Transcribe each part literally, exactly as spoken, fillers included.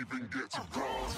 even get to cross.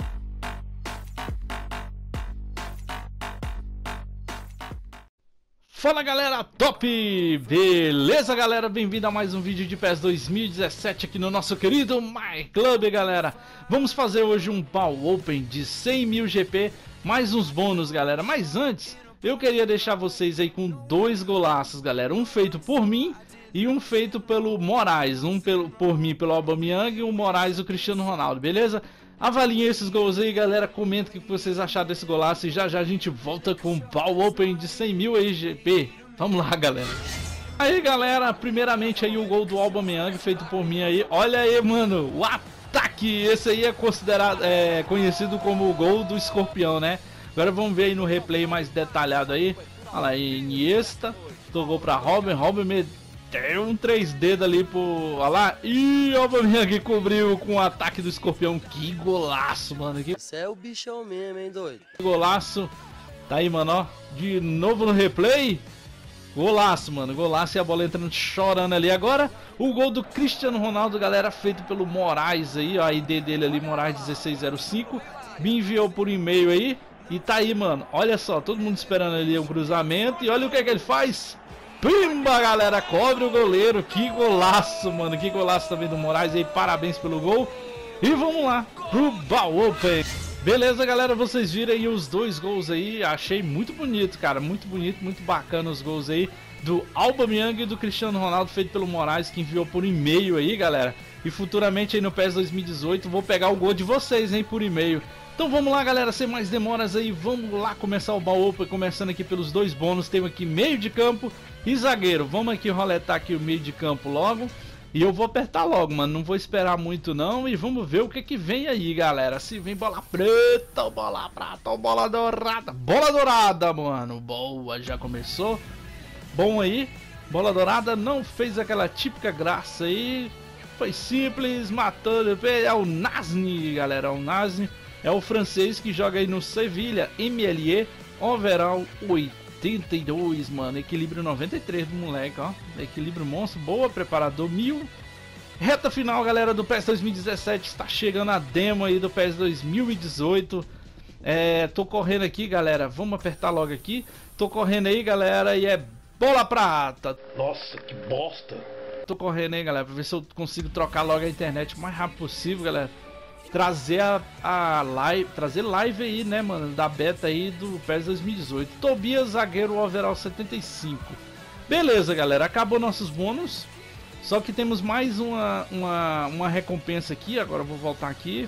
Fala galera, top! Beleza galera, bem-vindo a mais um vídeo de PES dois mil e dezessete aqui no nosso querido MyClub, galera. Vamos fazer hoje um Ball Open de cem mil G P, mais uns bônus, galera. Mas antes, eu queria deixar vocês aí com dois golaços, galera. Um feito por mim e um feito pelo Moraes. Um pelo, por mim pelo Aubameyang e o Moraes o Cristiano Ronaldo, beleza? Avaliem esses gols aí, galera. Comenta o que vocês acharam desse golaço. E já já a gente volta com o Ball Open de cem mil G P. Vamos lá, galera. Aí, galera, primeiramente aí o gol do Aubameyang feito por mim aí. Olha aí, mano, o ataque. Esse aí é considerado, é, conhecido como o gol do escorpião, né? Agora vamos ver aí no replay mais detalhado aí. Olha lá, Iniesta tocou pra Robin. Robin meteu um três dedos ali pro... Olha lá. Ih, o Aubameyang cobriu com o ataque do escorpião. Que golaço, mano. Que... Você é o bichão mesmo, hein, doido? Golaço. Tá aí, mano, ó. De novo no replay. Golaço, mano. Golaço e a bola entrando chorando ali. Agora, o gol do Cristiano Ronaldo, galera, feito pelo Moraes aí, ó. A I D dele ali, Moraes dezesseis zero cinco. Me enviou por e-mail aí. E tá aí, mano. Olha só, todo mundo esperando ali um cruzamento. E olha o que é que ele faz. Pimba, galera, cobre o goleiro. Que golaço, mano. Que golaço também do Moraes aí. Parabéns pelo gol. E vamos lá pro Ball Open. Beleza, galera, vocês viram aí os dois gols aí. Achei muito bonito, cara. Muito bonito, muito bacana os gols aí do Aubameyang e do Cristiano Ronaldo, feito pelo Moraes, que enviou por e-mail aí, galera. E futuramente aí no PES dois mil e dezoito vou pegar o gol de vocês, hein, por e-mail. Então vamos lá, galera, sem mais demoras aí, vamos lá começar o Ball Open, começando aqui pelos dois bônus. Temos aqui meio de campo e zagueiro. Vamos aqui roletar aqui o meio de campo logo. E eu vou apertar logo, mano, não vou esperar muito não. E vamos ver o que que vem aí, galera. Se vem bola preta, ou bola prata, ou bola dourada. Bola dourada, mano, boa, já começou. Bom aí, bola dourada não fez aquela típica graça aí. Foi simples, matando, é o Nasni, galera, é o Nasni. É o francês que joga aí no Sevilha, M L E, overall oitenta e dois, mano. Equilíbrio noventa e três do moleque, ó. Equilíbrio monstro, boa, preparador mil. Reta final, galera, do PES dois mil e dezessete. Está chegando a demo aí do PES dois mil e dezoito. É, tô correndo aqui, galera. Vamos apertar logo aqui. Tô correndo aí, galera, e é bola prata. Nossa, que bosta. Tô correndo aí, galera, pra ver se eu consigo trocar logo a internet o mais rápido possível, galera. Trazer a, a live, trazer live aí, né, mano, da beta aí do PES dois mil e dezoito. Tobias, zagueiro, overall setenta e cinco. Beleza, galera, acabou nossos bônus. Só que temos mais uma, uma, uma recompensa aqui. Agora eu vou voltar aqui.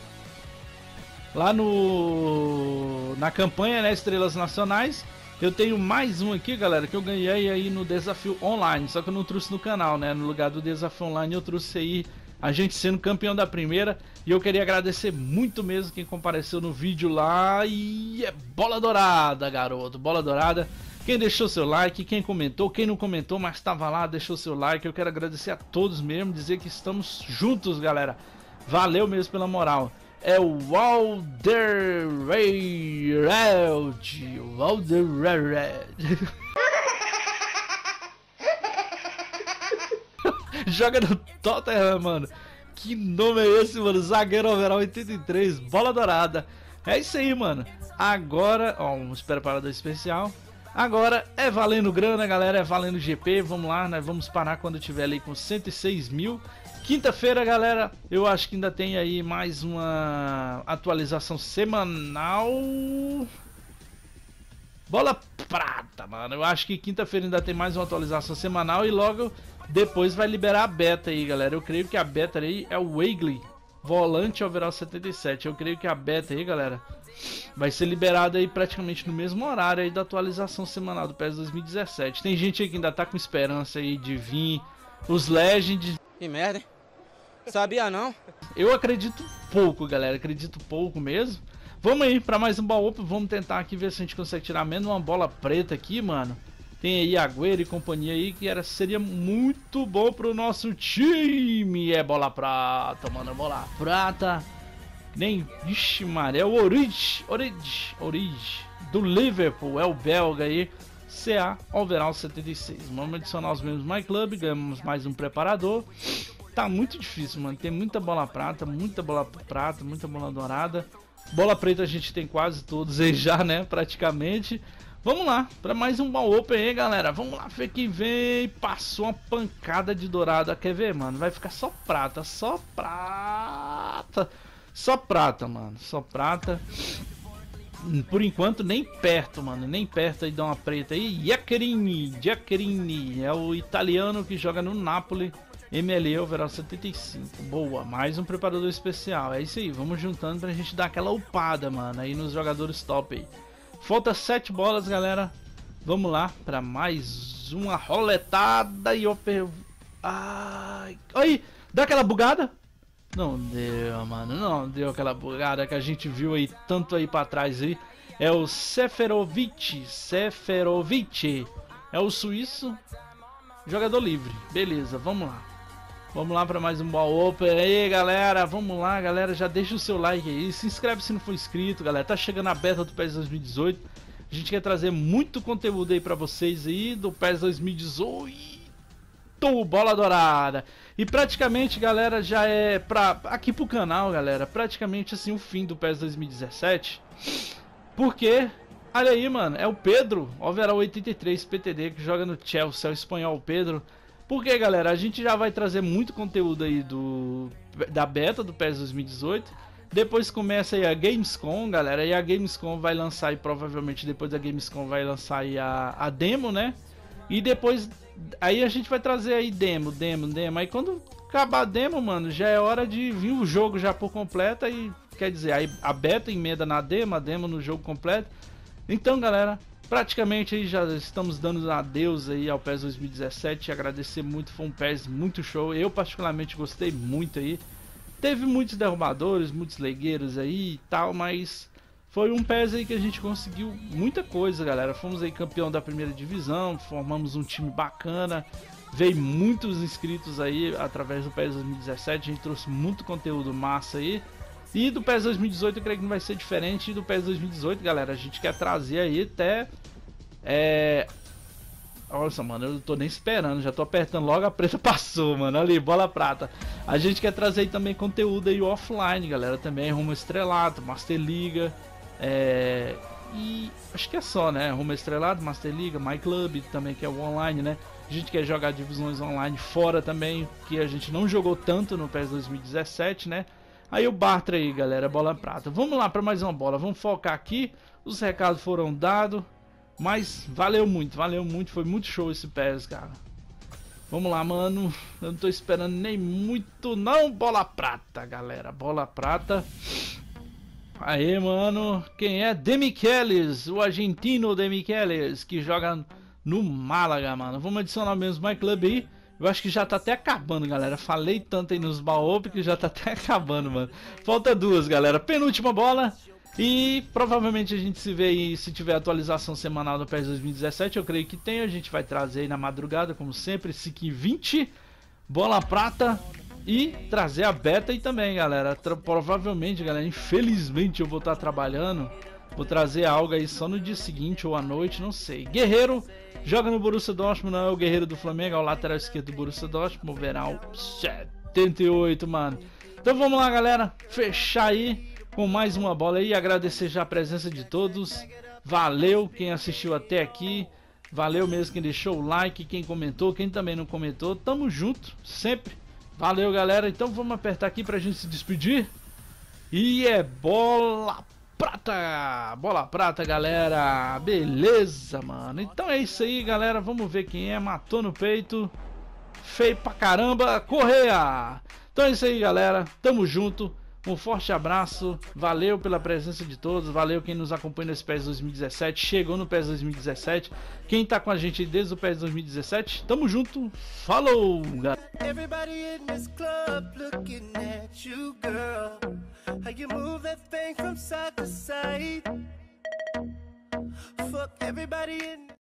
Lá no na campanha, né, Estrelas Nacionais. Eu tenho mais um aqui, galera, que eu ganhei aí no desafio online. Só que eu não trouxe no canal, né, no lugar do desafio online eu trouxe aí a gente sendo campeão da primeira. E eu queria agradecer muito mesmo quem compareceu no vídeo lá. E é bola dourada, garoto, bola dourada. Quem deixou seu like, quem comentou, quem não comentou, mas estava lá, deixou seu like. Eu quero agradecer a todos mesmo, dizer que estamos juntos, galera. Valeu mesmo pela moral. É o Alderweireld, o Alderweireld. Joga no Tottenham, mano. Que nome é esse, mano? Zagueiro overall oitenta e três, bola dourada. É isso aí, mano. Agora, ó, vamos preparador especial. Agora é valendo grana, galera. É valendo G P. Vamos lá, né? Vamos parar quando tiver ali com cento e seis mil. Quinta-feira, galera, eu acho que ainda tem aí mais uma atualização semanal. Bola prata, mano. Eu acho que quinta-feira ainda tem mais uma atualização semanal e logo depois vai liberar a beta aí, galera. Eu creio que a beta aí é o Wegley, volante overall setenta e sete. Eu creio que a beta aí, galera, vai ser liberada aí praticamente no mesmo horário aí da atualização semanal do PES dois mil e dezessete. Tem gente aí que ainda tá com esperança aí de vir os Legends. Que merda, hein? Sabia não? Eu acredito pouco, galera. Acredito pouco mesmo. Vamos aí para mais um Ball Open. Vamos tentar aqui ver se a gente consegue tirar menos uma bola preta aqui, mano. Tem aí Agüero e companhia aí que era, seria muito bom pro nosso time. É bola prata, mano. Bola prata. Nem... Ixi, mano. É o Origi. Origi. Origi. Do Liverpool. É o belga aí. C A overall setenta e seis. Vamos adicionar os mesmos MyClub. Ganhamos mais um preparador. tá muito difícil, mano. Tem muita bola prata, muita bola prata, muita bola dourada. Bola preta a gente tem quase todos aí já, né? Praticamente. Vamos lá, para mais um Ball Open aí, galera. Vamos lá ver quem vem. Passou uma pancada de dourada. Quer ver, mano? Vai ficar só prata, só prata. Só prata, mano. Só prata. Por enquanto, nem perto, mano. Nem perto aí dá uma preta aí. Giaccherini, Giaccherini. É o italiano que joga no Napoli. M L E overall setenta e cinco. Boa, mais um preparador especial. É isso aí, vamos juntando pra gente dar aquela upada, mano, aí nos jogadores top aí. Falta sete bolas, galera. Vamos lá para mais uma roletada e oper... Ai, aí, dá aquela bugada? Não deu, mano, não deu aquela bugada que a gente viu aí tanto aí para trás aí. É o Seferovic, Seferovic. É o suíço, jogador livre. Beleza, vamos lá. Vamos lá para mais um Ball Open aí, galera. Vamos lá, galera. Já deixa o seu like aí. Se inscreve se não for inscrito, galera. Tá chegando a beta do PES dois mil e dezoito. A gente quer trazer muito conteúdo aí para vocês aí do PES dois mil e dezoito. Bola dourada. E praticamente, galera, já é pra aqui pro canal, galera. Praticamente assim o fim do PES dois mil e dezessete. Porque olha aí, mano, é o Pedro, overall oitenta e três P T D, que joga no Chelsea, é o espanhol Pedro. Porque, galera, a gente já vai trazer muito conteúdo aí do da beta do PES dois mil e dezoito. Depois começa aí a Gamescom, galera. E a Gamescom vai lançar aí, provavelmente depois da Gamescom vai lançar aí a, a demo, né? E depois, aí a gente vai trazer aí demo, demo, demo. Aí quando acabar a demo, mano, já é hora de vir o jogo já por completo. E quer dizer, aí a beta emenda na demo, a demo no jogo completo. Então, galera, praticamente aí já estamos dando adeus aí ao PES dois mil e dezessete. Agradecer muito, foi um PES muito show. Eu particularmente gostei muito aí. Teve muitos derrubadores, muitos legueiros aí e tal, mas foi um PES aí que a gente conseguiu muita coisa, galera. Fomos aí campeão da primeira divisão, formamos um time bacana. Veio muitos inscritos aí através do PES dois mil e dezessete. A gente trouxe muito conteúdo massa aí. E do PES dois mil e dezoito eu creio que não vai ser diferente. E do PES dois mil e dezoito, galera, a gente quer trazer aí até... É... Nossa, mano, eu tô nem esperando. Já tô apertando logo, a preta passou, mano. Ali, bola prata. A gente quer trazer aí também conteúdo aí offline, galera. Também rumo estrelado, Master Liga. É... E acho que é só, né? Rumo estrelado, Master Liga, My Club também, que é o online, né? A gente quer jogar divisões online fora também, que a gente não jogou tanto no PES dois mil e dezessete, né? Aí o Bartra aí, galera, bola prata. Vamos lá para mais uma bola, vamos focar aqui. Os recados foram dados, mas valeu muito, valeu muito. Foi muito show esse PES, cara. Vamos lá, mano. Eu não tô esperando nem muito não. Bola prata, galera, bola prata. Aê, mano. Quem é? Demichelis, o argentino Demichelis, que joga no Málaga, mano. Vamos adicionar mesmo My Club aí. Eu acho que já tá até acabando, galera. Falei tanto aí nos Ball que já tá até acabando, mano. Falta duas, galera. Penúltima bola. E provavelmente a gente se vê aí, se tiver atualização semanal do PES dois mil e dezessete. Eu creio que tem. A gente vai trazer aí na madrugada, como sempre. Sik vinte. Bola prata. E trazer a beta aí também, galera. Tra provavelmente, galera, infelizmente eu vou estar trabalhando. Vou trazer algo aí só no dia seguinte ou à noite, não sei. Guerreiro joga no Borussia Dortmund, não é o Guerreiro do Flamengo, é o lateral esquerdo do Borussia Dortmund, overall setenta e oito, mano. Então vamos lá, galera, fechar aí com mais uma bola aí, agradecer já a presença de todos. Valeu quem assistiu até aqui, valeu mesmo quem deixou o like, quem comentou, quem também não comentou. Tamo junto, sempre. Valeu, galera. Então vamos apertar aqui pra gente se despedir. E é bola prata, bola prata, galera. Beleza, mano. Então é isso aí, galera. Vamos ver quem é. Matou no peito. Feio pra caramba. Correia. Então é isso aí, galera. Tamo junto. Um forte abraço. Valeu pela presença de todos. Valeu quem nos acompanha nesse PES dois mil e dezessete. Chegou no PES dois mil e dezessete. Quem tá com a gente desde o PES dois mil e dezessete. Tamo junto. Falou, galera. Everybody in this club looking at you, girl. How you move that thing from side to side. Fuck everybody in